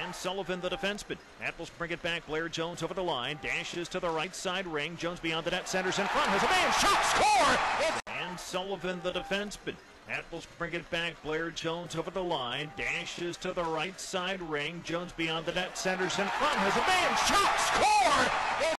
And Sullivan, the defenseman. Admirals bring it back. Blair Jones over the line. Dashes to the right side ring. Jones beyond the net. Centers in front. Has a man. Shot. Score! And Sullivan, the defenseman. Admirals bring it back. Blair Jones over the line. Dashes to the right side ring. Jones beyond the net. Centers in front. Has a man. Shot. Score!